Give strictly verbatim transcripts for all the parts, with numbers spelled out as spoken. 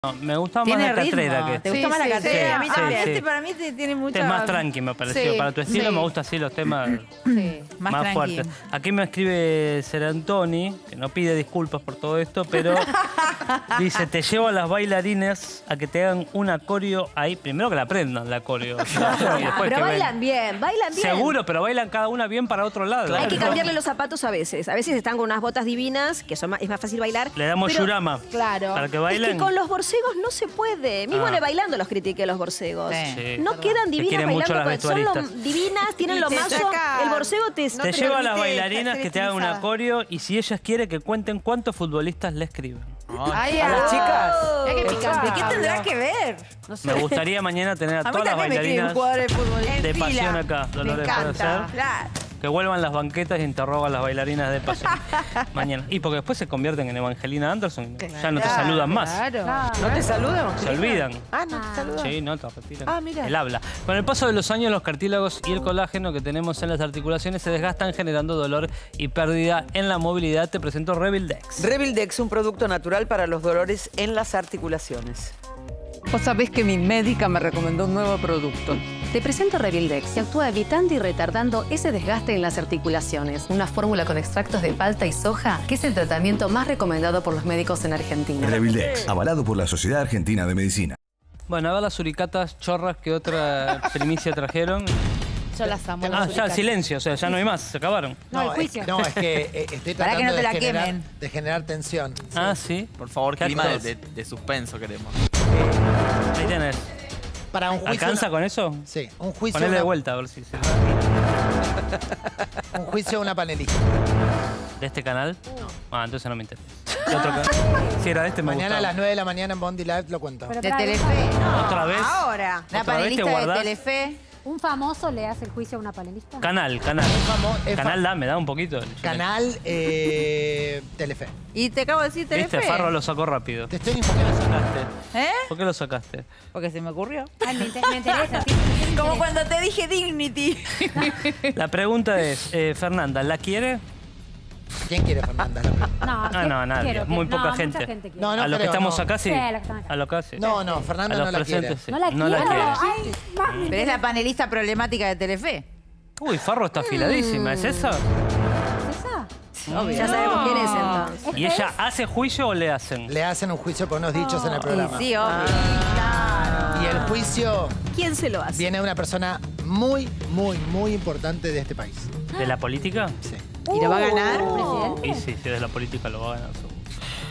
No, me gusta más la catrera que ¿Te gusta más la sí, catrera? sí, a mí sí, también. sí. Este para mí te- tiene mucha... es más tranqui, me pareció. Sí, Para tu estilo sí. me gusta así los temas Sí, más, más, tranqui. fuertes. Aquí me escribe Serantoni, que no pide disculpas por todo esto, pero dice, te llevo a las bailarines a que te hagan una coreo ahí. Primero que la aprendan la coreo. y después Pero que bailan ven. bien, bailan bien. Seguro, pero bailan cada una bien para otro lado. Hay que cambiarle los zapatos a veces. A veces están con unas botas divinas, que son más, es más fácil bailar. Le damos pero yurama. Claro. Para que Es bailen. que con los borcegos no se puede. Mismo Ah. en el bailando los critiqué los borcegos. Sí. Sí. No quedan Te divinas quieren mucho bailando. las con- son lo- vestuaristas. divinas, tienen Y los te mazos. saca- El borcego te... No Te te llevo a las permite bailarinas ser que te hagan una estilizada. coreo y si ellas quieren que cuenten cuántos futbolistas le escriben. Ay, ¿A las chicas? Mira qué picante. ¿Y qué tendrá que ver? No sé. Me gustaría mañana tener a A mí todas las también me escriben bailarinas jugadores de fútbol. En de fila. pasión acá. Me Dolores puede encanta. ser. Claro. Que vuelvan las banquetas y interrogan a las bailarinas de pasión. Mañana. Y porque después se convierten en Evangelina Anderson. Ya no te Claro, saludan más. Claro. ¿No te saludan? Se olvidan. Ah, no te saludan. Sí, no, te retiran Ah, mira. el habla. Con el paso de los años, los cartílagos y el colágeno que tenemos en las articulaciones se desgastan generando dolor y pérdida en la movilidad. Te presento Revildex. Revildex, un producto natural para los dolores en las articulaciones. Vos sabés que mi médica me recomendó un nuevo producto. Te presento Revildex, que actúa evitando y retardando ese desgaste en las articulaciones. Una fórmula con extractos de palta y soja, que es el tratamiento más recomendado por los médicos en Argentina. Revildex, avalado por la Sociedad Argentina de Medicina. Bueno, a ver las suricatas chorras que otra primicia trajeron. Yo las amo. Ah, las ya, suricatas. silencio, o sea, ya no hay más, se acabaron. No, el es, juicio. no, es que eh, estoy Para que tratando no te de, la generar, quemen. de generar tensión. Sí. Ah, sí. Por favor, ¿Qué clima de, actos? de- de suspenso queremos. Ahí tenés. Para un juicio... ¿Alcanza una- con eso? Sí, un juicio... Ponele de una- vuelta a ver si se... Un juicio de una panelista. ¿De este canal? Ah, entonces no me interesa. ¿De otro canal? Si era de este, me Mañana a gustaba. las nueve de la mañana en Bondi Live lo cuento. De Telefe. ¿Otra vez? Ahora. La ¿Otra vez te panelista de guardás? Telefe. ¿Un famoso le hace el juicio a una panelista? Canal, canal. Famo- es fa- Canal, dame, da un poquito. Canal eh, Telefe. Y te acabo de decir Telefe. Viste, Farro lo sacó rápido. Te estoy ¿Por qué lo sacaste? ¿Eh? ¿Por qué lo sacaste? Porque se me ocurrió. Ay, me, inter- me interesa. sí, sí, me Como interesa. cuando te dije Dignity. La pregunta es, eh, Fernanda, ¿la quiere? ¿Quién quiere Fernanda? La pregunta. No, Ah, que- no, nadie. quiero que- Muy poca no, gente. Mucha gente quiere. No, no a los que creo, estamos no. acá, sí. Sí, a los que están acá. A los que acá, sí. No, no, A Fernanda los no la quiere. presentes, sí. No la No la quiero. quiere. Ay, más me Pero es interesa. la panelista problemática de Telefe. Uy, Farro está afiladísima, ¿es esa? ¿Esa? Ya sabemos quién es entonces. ¿Y ella hace juicio o le hacen? Le hacen un juicio por unos dichos en el programa. Sí, obvio. Y el juicio ¿Quién se lo hace? viene de una persona muy, muy, muy importante de este país. ¿De la política? Sí. ¿Y lo va a ganar? Y sí, si es de la política lo va a ganar. seguro.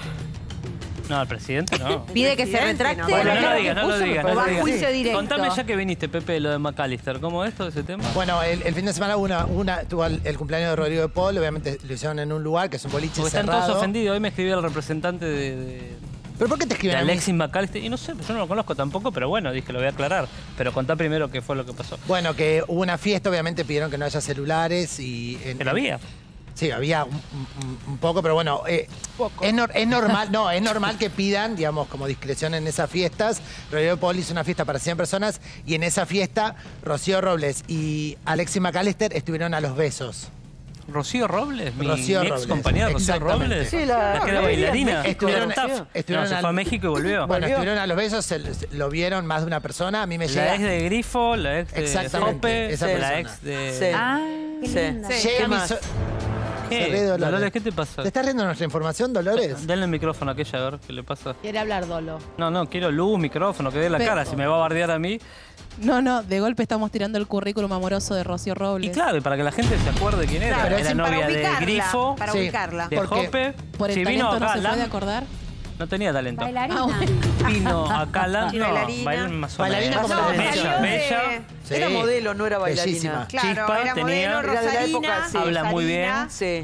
No, el presidente no. Pide que se Presidente, retracte. no. de Bueno, la no lo cara digas, que no lo puso, digas. o no va lo a digas. juicio directo. Contame ya que viniste, Pepe, lo de McAllister. ¿Cómo es todo ese tema? Bueno, el, el fin de semana hubo una, una, tuvo el, el cumpleaños de Rodrigo de Paul, obviamente lo hicieron en un lugar que es un boliche Porque están cerrado. todos ofendidos. Hoy me escribió el representante de, de, ¿Pero por qué te de escriben a mí? Alexis McAllister. Y no sé, yo no lo conozco tampoco, pero bueno, dije, lo voy a aclarar. Pero contá primero qué fue lo que pasó. Bueno, que hubo una fiesta, obviamente pidieron que no haya celulares y... En, Pero había. Sí, había un, un- un poco, pero bueno, eh, es, nor- es normal, no, es normal que pidan, digamos, como discreción en esas fiestas. Rodrigo Paul hizo una fiesta para cien personas y en esa fiesta Rocío Robles y Alexis McAllister estuvieron a los besos. Rocío Robles, mi, Rocío mi ex Robles, compañera Rocío exactamente. Robles. Sí, la- que era bailarina. Estuvieron- Staff. estuvieron No, se al- fue a México y volvió. Bueno, estuvieron a los besos, se- se- lo vieron más de una persona, a mí me La llega... ex de Grifo, la ex de Exactamente, Jope, esa la persona. ex de... Sí. Ah, Qué Sí. linda. Sí. Llega ¿Qué mi más? so- ¿Qué? Se ríe Dolores. Dolores, ¿qué te pasa? ¿Te estás riendo de nuestra información, Dolores? Denle el micrófono a aquella, a ver qué le pasa. Quiere hablar Dolo. No, no, quiero luz, micrófono, que dé la Pero- cara. Si me va a bardear a mí. No, no, de golpe estamos tirando el currículum amoroso de Rocío Robles. Y claro, y para que la gente se acuerde quién era. Claro, Era sí, novia para de ubicarla, Grifo, Para Sí. ubicarla. de Porque Jope. Por el Si talento vino no acá, se Lam, puede acordar. no tenía talento. Bailarina. Ah, bueno. Vino acá, Lam, Sí, no, bailarina. bailan más o Bailarina menos. como la de Bella, Bella. bella. Sí. Era modelo, no era bailarina. Bellísima. Claro, Chispa, era tenía- modelo, Era de la Rosalina. época, sí. Habla muy bien. Rosalina. Sí.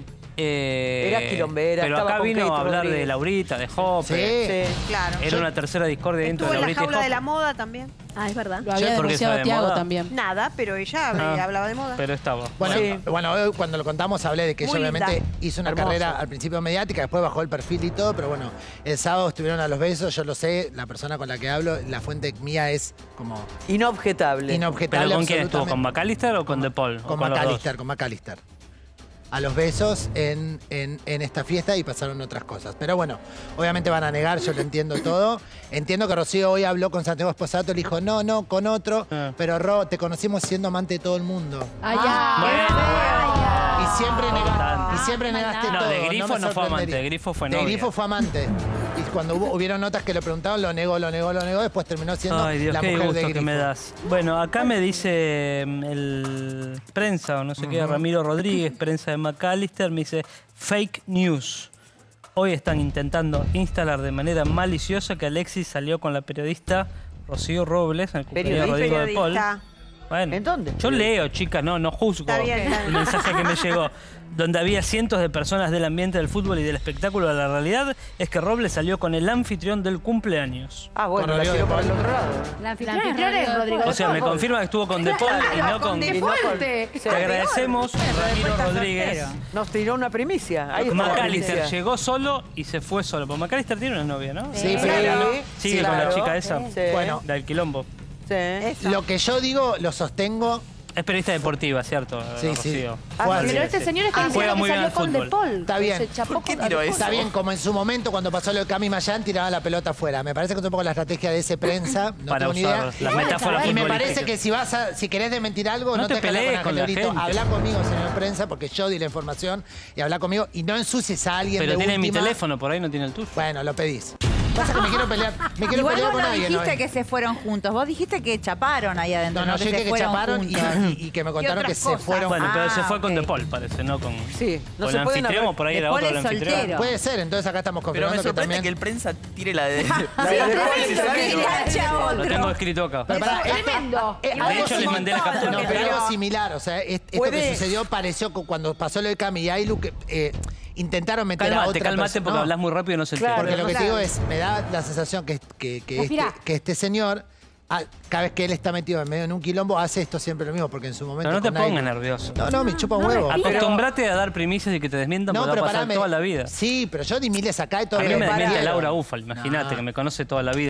Eh, Era quilombera, Pero estaba acá con vino Kate a hablar de Rodríguez. Laurita, de Jope. Sí. Sí. Claro. Era una tercera discordia dentro Estuvo de en la Laurita y jaula de la Jope. moda también. Ah, es verdad. Lo había Porque denunciado sabe Tiago moda. también. Nada, pero ella Ah. hablaba de moda. Pero estaba. Bueno, Sí. bueno, hoy cuando lo contamos hablé de que ella Muy obviamente linda. hizo una Hermoso. carrera al principio mediática, después bajó el perfil y todo, pero bueno, el sábado estuvieron a los besos, yo lo sé, la persona con la que hablo, la fuente mía es como Inobjetable. inobjetable. ¿Pero con quién estuvo? absolutamente. ¿Con McAllister o con De Paul? ¿O Con los dos? McAllister, con McAllister. a los besos en, en, en esta fiesta y pasaron otras cosas. Pero bueno, obviamente van a negar, yo lo entiendo todo. Entiendo que Rocío hoy habló con Santiago Esposato, le dijo, no, no, con otro. Ah. Pero Ro, te conocimos siendo amante de todo el mundo. Ay, ya. Bueno, Y siempre, nega- tanto. y siempre negaste No, todo. de Grifo me no fue amante, sorprendería. de Grifo fue De novia. Grifo fue amante. Y cuando hubo, hubieron notas que le preguntaban, lo negó, lo negó, lo negó. Después terminó siendo Ay, Dios, la qué mujer gusto de que Grifo. me das. Bueno, acá me dice mm, el prensa o no sé qué, Ramiro Rodríguez, prensa de McAllister, me dice fake news. Hoy están intentando instalar de manera maliciosa que Alexis salió con la periodista Rocío Robles en el cumpleaños de Rodrigo de Paul. Bueno, ¿En dónde? Yo leo, chicas, no, no juzgo Está bien, está el bien. mensaje que me llegó. Donde había cientos de personas del ambiente del fútbol y del espectáculo. La realidad es que Robles salió con el anfitrión del cumpleaños. Ah, bueno, Con la Rodrigo tiró de por el Paul. otro lado. La anfitriona es Rodrigo O sea, me confirma que estuvo con De Paul y no con... ¡Qué fuerte! Te agradecemos, Ramiro Rodríguez. Nos tiró una primicia. Ahí está la McAllister primicia. llegó solo y se fue solo. Porque McAllister tiene una novia, ¿no? Sí, Sí, pero Sigue sí, con la claro. chica esa. Sí. Bueno, Del quilombo. Sí. lo que yo digo, lo sostengo. Es periodista deportiva, ¿cierto? Sí, sí. Rocío? Fue así. Pero este señor está Ah, juega diciendo muy que bien salió al con De fútbol. Paul. Está bien. Se chapó ¿Por qué con tiró De eso? Está bien, como en su momento cuando pasó lo de Cami Mayán, tiraban la pelota afuera. Me parece que es un poco la estrategia de ese prensa. No Para tengo ni usar idea. las Igual metáforas está Y me futbolísticas. parece que si vas a, si querés desmentir algo, No no, te te pelees pelees con la Angelito. gente. Habla conmigo, señor prensa, porque yo di la información y habla conmigo y no ensucies a alguien Pero de tiene mi última. teléfono, por ahí no tiene el tuyo. Bueno, lo pedís. Pasa que me quiero pelear, me quiero Igual pelear vos con no alguien. dijiste ¿no? que se fueron juntos. Vos dijiste que chaparon ahí adentro. No, no, que yo se dije que fueron chaparon y, juntos. y- y que me contaron que otras se cosas. fueron. Bueno, pero Ah, se fue con ok. De Paul, parece, no con... Sí, no con se el pueden anfitrión, haber- o por ahí De era Paul otro el es anfitrión. soltero. Puede ser, entonces acá estamos Pero confirmando me que sorprende también. que el prensa tire la de... la Sí, de tremendo, Paul, si que sale. engancha a Lo otro. tengo escrito acá. Pero pará, esto- Tremendo. eh, De algo hecho, les simi- mandé la captura. No, pero algo similar. O sea, es- esto Puede- que sucedió pareció que cuando pasó lo de Cami y Ailu, que eh, intentaron meter a Calmate, otra calmate persona. porque No, hablas muy rápido y no se Claro, entiende. porque lo que claro. te digo es, me da la sensación que, que, que, este, Respirá. que este señor, ah, cada vez que él está metido en medio de un quilombo, hace esto siempre lo mismo, porque en su momento. Pero no te con Ailu- pongas nervioso. No, no, me chupa un huevo. Acostumbrate a dar primicias y que te desmientan No, porque pero va a pasar pará, me- toda la vida. Sí, pero yo di miles acá y todo A mí lo me que desmiente quiero. Laura Ufal, imagínate, No. que me conoce toda la vida.